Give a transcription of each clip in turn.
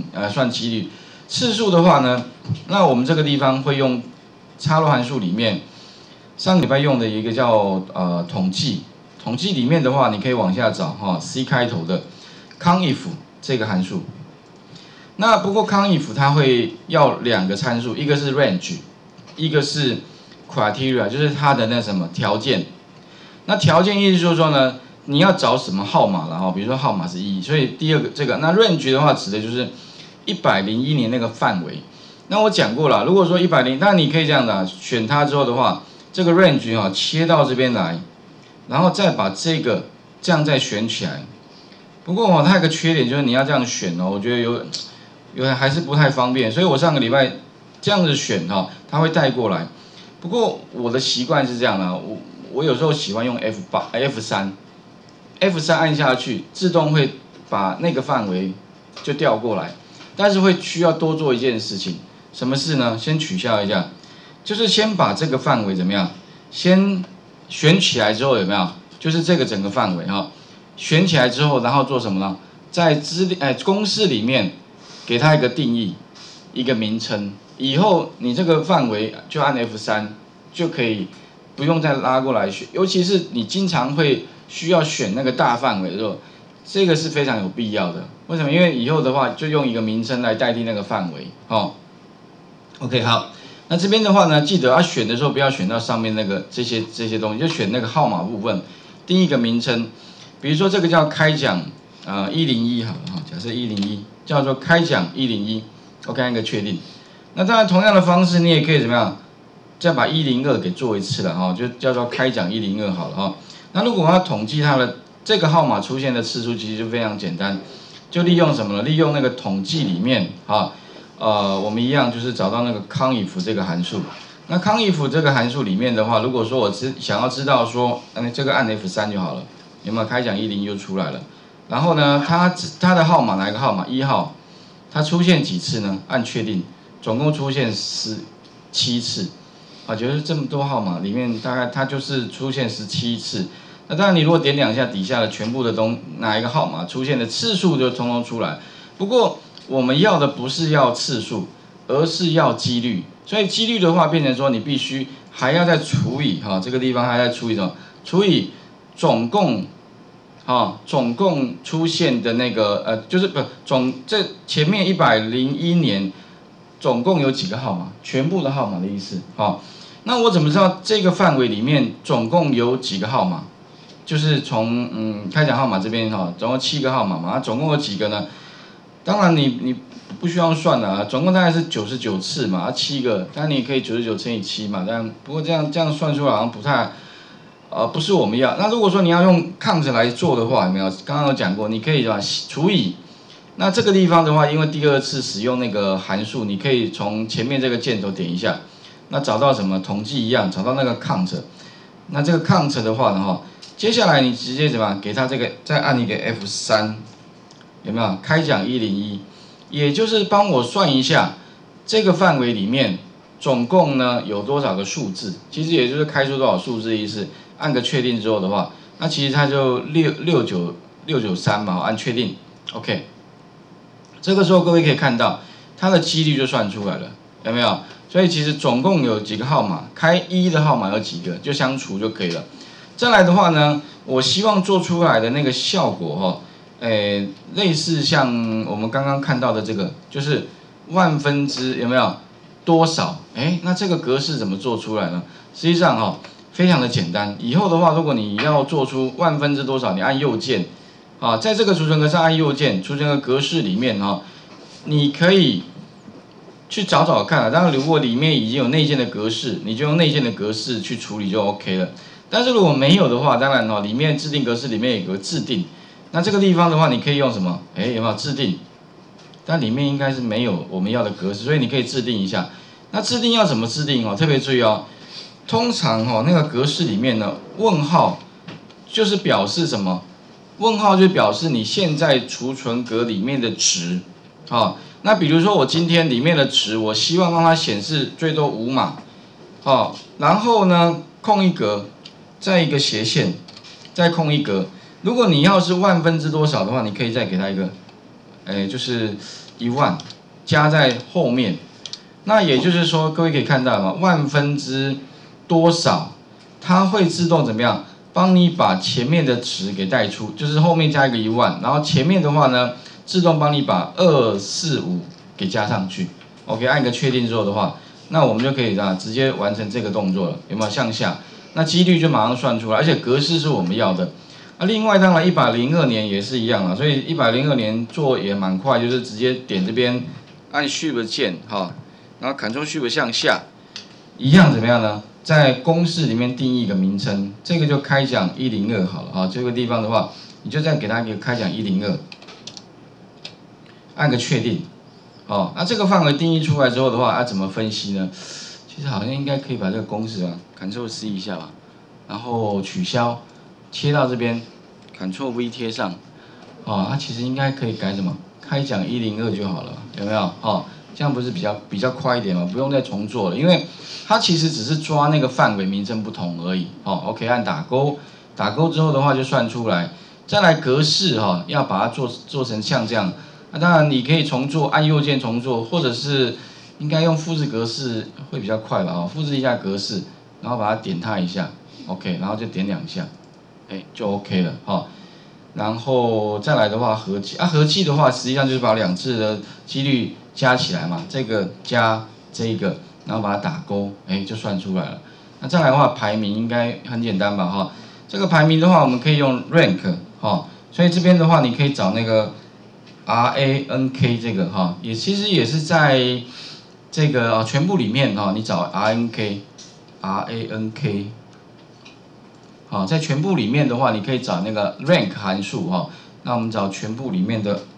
算几率。次数的话呢，那我们这个地方会用插入函数里面，上个礼拜用的一个叫统计。统计里面的话，你可以往下找C 开头的 CONIF 这个函数。那不过 CONIF 它会要2个参数，一个是 range， 一个是 criteria， 就是它的那什么条件。那条件意思就是说呢，你要找什么号码了哈，比如说号码是1，所以第二个这个那 range 的话指的就是101年那个范围。那我讲过了，如果说100，那你可以这样的选它之后的话，这个 range 切到这边来。然后再把这个这样再选起来。不过它有个缺点就是你要这样选我觉得有还是不太方便，所以我上个礼拜这样子选它会带过来。不过我的习惯是这样的，我有时候喜欢用 F3 按下去，自动会把那个范围就调过来，但是会需要多做一件事情，什么事呢？先取消一下，就是先把这个范围怎么样，先选起来之后有没有？就是这个整个范围选起来之后，然后做什么呢？在公式里面给它一个定义，一个名称。以后你这个范围就按 F3 就可以，不用再拉过来选。尤其是你经常会需要选那个大范围的时候，这个是非常有必要的。为什么？因为以后的话就用一个名称来代替那个范围OK 好。那这边的话呢，记得选的时候不要选到上面那个这些东西，就选那个号码部分，定一个名称。比如说这个叫开奖101好了假设101叫做开奖101 ，OK 按个确定。那当然同样的方式你也可以怎么样，再把102给做一次了就叫做开奖102好了那如果我要统计它的这个号码出现的次数，其实就非常简单，就利用什么呢？利用那个统计里面我们一样就是找到那个 CONIF 这个函数。那 CONIF 这个函数里面的话，如果说我想要知道说，这个按 F3 就好了，有没有开奖101就出来了？然后呢，它的号码哪一个号码？1号，它出现几次呢？按确定，总共出现17次。就是这么多号码里面，大概它就是出现17次。那当然，你如果点2下底下的全部的哪一个号码出现的次数就通通出来。不过我们要的不是要次数，而是要几率。所以几率的话，变成说你必须还要再除以这个地方还在除以什么？除以总共出现的那个就是这前面101年总共有几个号码？全部的号码的意思那我怎么知道这个范围里面总共有几个号码？就是从开奖号码这边总共7个号码嘛，总共有几个呢？当然你不需要算了总共大概是99次嘛，7个，当然你可以99乘以7嘛，但不过这样算出来好像不太，不是我们要。那如果说你要用 count 来做的话，有没有？刚刚有讲过，你可以除以，那这个地方的话，因为第2次使用那个函数，你可以从前面这个箭头点一下，那找到什么？统计一样，找到那个 count， 那这个 count 的话呢接下来你直接怎么给它这个再按一个 F3。有没有开奖101？也就是帮我算一下这个范围里面总共呢有多少个数字？其实也就是开出多少数字的意思。按个确定之后的话，那其实它就693嘛，按确定 ，OK。这个时候各位可以看到它的几率就算出来了，有没有？所以其实总共有几个号码，开1的号码有几个，就相除就可以了。再来的话呢，我希望做出来的那个效果类似像我们刚刚看到的这个，就是万分之有没有多少？那这个格式怎么做出来呢？实际上非常的简单。以后的话，如果你要做出万分之多少，你按右键在这个储存格上按右键，储存格式里面你可以去找找看当然，如果里面已经有内建的格式，你就用内建的格式去处理就 OK 了。但是如果没有的话，当然里面制定格式里面有个制定。那这个地方的话，你可以用什么？有没有制定？但里面应该是没有我们要的格式，所以你可以制定一下。那制定要怎么制定特别注意通常那个格式里面呢，问号就是表示什么？问号就表示你现在储存格里面的值那比如说我今天里面的值，我希望让它显示最多5码然后呢空一格，再一个斜线，再空一格。如果你要是万分之多少的话，你可以再给它一个，就是 1万加在后面，那也就是说，各位可以看到嘛，万分之多少，它会自动怎么样，帮你把前面的值给带出，就是后面加一个1万，然后前面的话呢，自动帮你把245给加上去。OK， 按一个确定之后的话，那我们就可以直接完成这个动作了，有没有向下？那几率就马上算出来，而且格式是我们要的。另外当然102年也是一样了，所以102年做也蛮快，就是直接点这边按 Shift 键哈，然后 Ctrl Shift 向下，一样怎么样呢？在公式里面定义一个名称，这个就开奖102好了哈。这个地方的话，你就再给它一个开奖102，按个确定。哦，那这个范围定义出来之后的话，怎么分析呢？其实好像应该可以把这个公式Ctrl C 一下吧，然后取消，切到这边 ，Ctrl V 贴上，其实应该可以改什么？开奖102就好了，有没有？这样不是比较快一点吗？不用再重做了，因为它其实只是抓那个范围名称不同而已。OK， 按打勾，打勾之后的话就算出来，再来格式要把它做成像这样。当然你可以重做，按右键重做，或者是应该用复制格式会比较快吧？复制一下格式，然后把它点它一下 ，OK， 然后就点2下，就 OK 了然后再来的话合计，合计的话实际上就是把2次的几率加起来嘛，这个加这个，然后把它打勾，就算出来了。那再来的话排名应该很简单吧？这个排名的话我们可以用 rank 所以这边的话你可以找那个 RANK 这个其实也是在这个全部里面你找 RANK， 在全部里面的话，你可以找那个 rank 函数那我们找全部里面的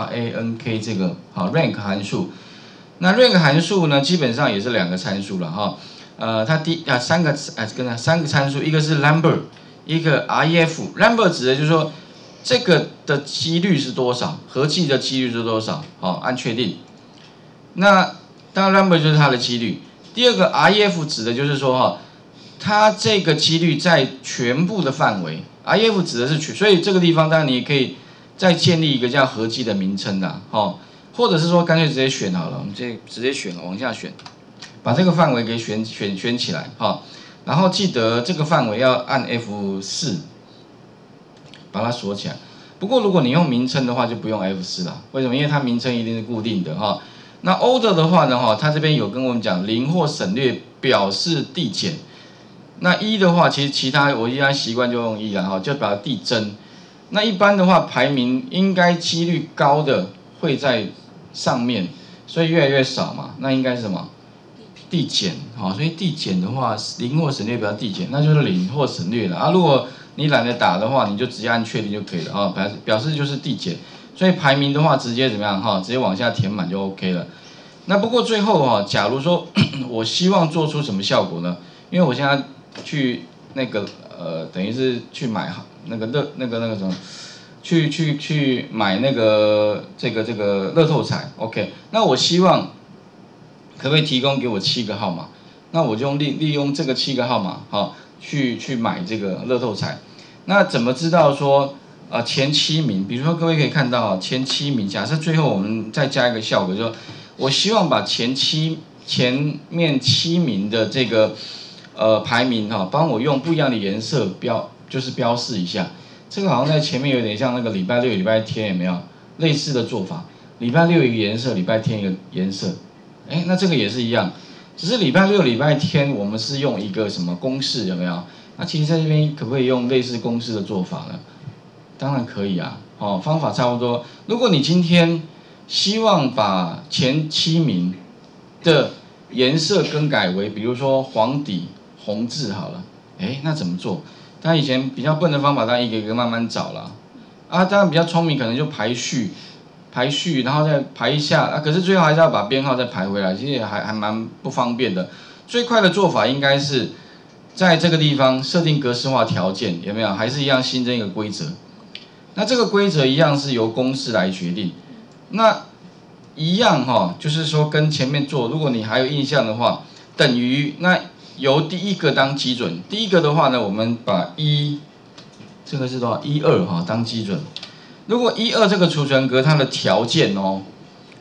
RANK 这个rank 函数。那 rank 函数呢，基本上也是2个参数了它3个参数，一个是 number， 一个 ref。number 指的就是说这个的几率是多少，合计的几率是多少，按确定。那当然 number 就是它的几率。第二个 ref 指的就是说它这个几率在全部的范围 ，ref 指的是所以这个地方当然你也可以再建立一个叫合计的名称的，或者是说干脆直接选好了，我们直接选往下选，把这个范围给选起来然后记得这个范围要按 F4， 把它锁起来。不过如果你用名称的话，就不用 F4 了，为什么？因为它名称一定是固定的那 order 的话呢它这边有跟我们讲0或省略表示递减。那1的话，其实其他我一般习惯就用1了就表示递增。那一般的话，排名应该几率高的会在上面，所以越来越少嘛。那应该是什么？递减所以递减的话，0或省略表示递减，那就是0或省略了如果你懒得打的话，你就直接按确定就可以了表示就是递减。所以排名的话，直接怎么样直接往下填满就 OK 了。那不过最后假如说我希望做出什么效果呢？因为我现在去那个等于是去买那个什么，去买那个这个乐透彩 ，OK。那我希望可不可以提供给我7个号码？那我就利用这个7个号码去买这个乐透彩。那怎么知道说前7名？比如说各位可以看到前7名，假设最后我们再加一个效果，就是说我希望把前面7名的这个排名帮我用不一样的颜色标示一下。这个好像在前面有点像那个礼拜六、礼拜天有没有类似的做法？礼拜六一个颜色，礼拜天一个颜色。那这个也是一样，只是礼拜六、礼拜天我们是用一个什么公式有没有？那其实在这边可不可以用类似公式的做法呢？当然可以方法差不多。如果你今天希望把前7名的颜色更改为，比如说黄底红字好了，那怎么做？他以前比较笨的方法，他一个一个慢慢找了当然比较聪明，可能就排序，然后再排一下可是最后还是要把编号再排回来，其实也还蛮不方便的。最快的做法应该是在这个地方设定格式化条件，有没有？还是一样新增一个规则。那这个规则一样是由公式来决定。那一样就是说跟前面做，如果你还有印象的话，等于那由第一个当基准。第一个的话呢，我们把这个是多少？12当基准。如果12这个储存格它的条件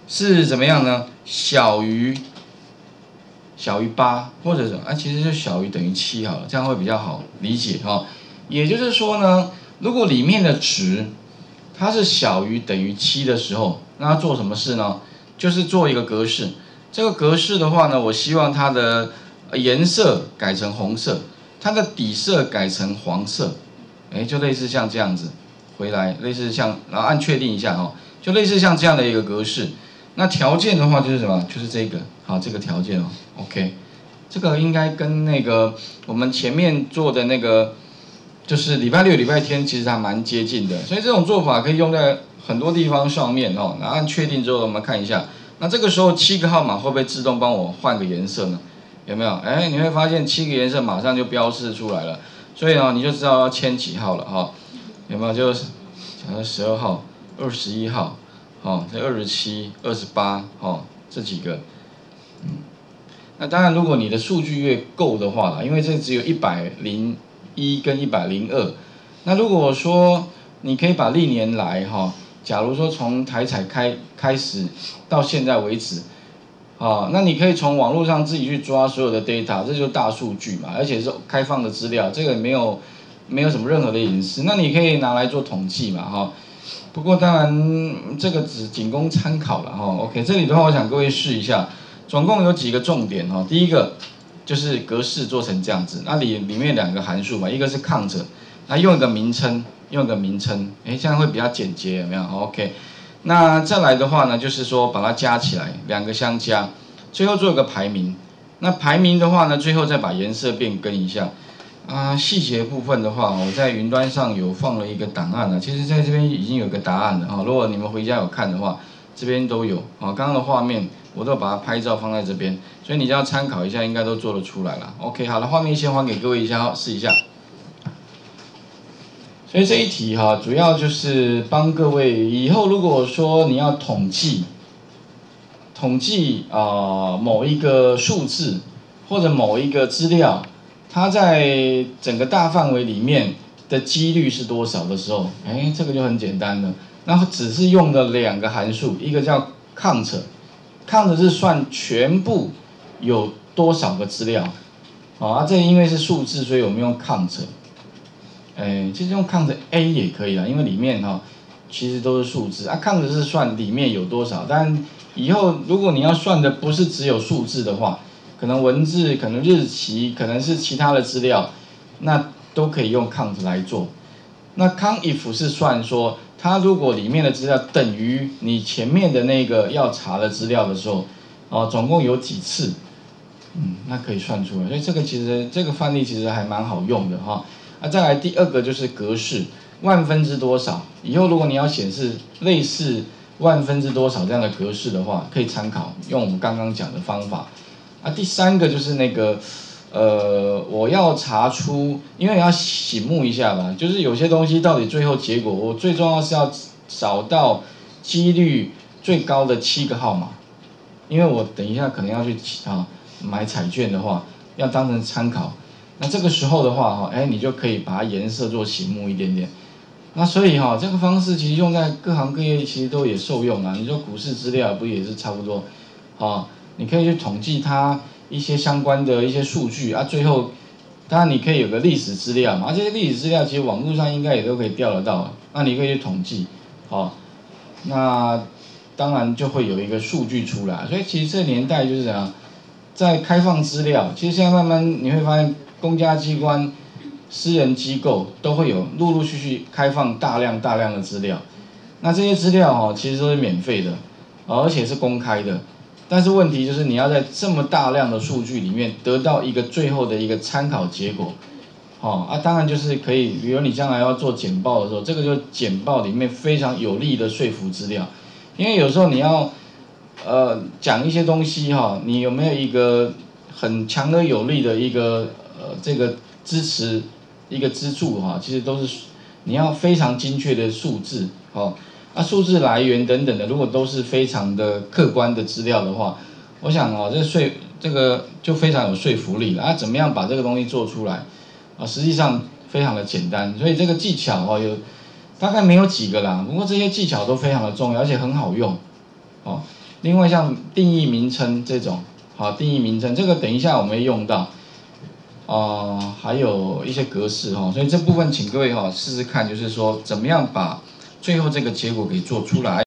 是怎么样呢？小于8，或者是其实就小于等于7好了，这样会比较好理解哈。也就是说呢，如果里面的值它是小于等于7的时候，那要做什么事呢？就是做一个格式。这个格式的话呢，我希望它的颜色改成红色，它的底色改成黄色，就类似像这样子，回来类似像，然后按确定一下哦，就类似像这样的一个格式。那条件的话就是什么？就是这个，好，这个条件哦 ，OK， 这个应该跟那个我们前面做的那个，就是礼拜六、礼拜天其实还蛮接近的，所以这种做法可以用在很多地方上面哦。然后按确定之后，我们看一下，那这个时候7个号码会不会自动帮我换个颜色呢？有没有？你会发现7个颜色马上就标示出来了，所以呢，你就知道要签几号了哈。有没有？就是假设12号、21号。这27、28，这几个，那当然，如果你的数据越够的话啦，因为这只有101跟102，那如果说你可以把历年来假如说从台彩开始到现在为止，那你可以从网络上自己去抓所有的 data， 这就是大数据嘛，而且是开放的资料，这个没有什么任何的隐私，那你可以拿来做统计嘛，不过当然，这个仅供参考了OK， 这里的话，我想各位试一下，总共有几个重点第一个就是格式做成这样子，那里面2个函数嘛，一个是 count， 那用一个名称，这样会比较简洁，有没有 ？OK， 那再来的话呢，就是说把它加起来，2个相加，最后做一个排名。那排名的话呢，最后再把颜色变更一下。细节部分的话，我在云端上有放了一个档案了，其实在这边已经有个答案了如果你们回家有看的话，这边都有刚刚的画面我都把它拍照放在这边，所以你只要参考一下，应该都做得出来了。OK， 好了，画面先还给各位一下试一下。所以这一题主要就是帮各位以后如果说你要统计某一个数字或者某一个资料。它在整个大范围里面的几率是多少的时候，这个就很简单了。那只是用了2个函数，一个叫 count 是算全部有多少个资料，这因为是数字，所以我们用 count。其实用 count A 也可以啦，因为里面其实都是数字count 是算里面有多少，但以后如果你要算的不是只有数字的话。可能文字，可能日期，可能是其他的资料，那都可以用 count 来做。那 count if 是算说，它如果里面的资料等于你前面的那个要查的资料的时候，总共有几次，那可以算出来。所以这个其实这个范例其实还蛮好用的再来第2个就是格式，万分之多少。以后如果你要显示类似万分之多少这样的格式的话，可以参考用我们刚刚讲的方法。第3个就是那个，我要查出，因为要醒目一下吧，就是有些东西到底最后结果，我最重要是要找到几率最高的7个号码，因为我等一下可能要去买彩券的话，要当成参考。那这个时候的话你就可以把它颜色做醒目一点点。那所以这个方式其实用在各行各业其实都也受用啊。你说股市资料不也是差不多你可以去统计它一些相关的一些数据最后当然你可以有个历史资料嘛，这些历史资料其实网络上应该也都可以调得到，那你可以去统计那当然就会有一个数据出来。所以其实这年代就是怎样，在开放资料，其实现在慢慢你会发现公家机关、私人机构都会有陆续开放大量的资料，那这些资料其实都是免费的，而且是公开的。但是问题就是你要在这么大量的数据里面得到一个最后的一个参考结果，当然就是可以，比如你将来要做简报的时候，这个就是简报里面非常有力的说服资料，因为有时候你要讲一些东西你有没有一个很强而有力的一个这个支持一个支柱其实都是你要非常精确的数字数字来源等等的，如果都是非常的客观的资料的话，我想这个就非常有说服力了怎么样把这个东西做出来实际上非常的简单，所以这个技巧大概没有几个啦，不过这些技巧都非常的重要，而且很好用另外像定义名称这种，好，定义名称这个等一下我们会用到，还有一些格式哈，所以这部分请各位哈试试看，就是说怎么样把最后这个结果给做出来。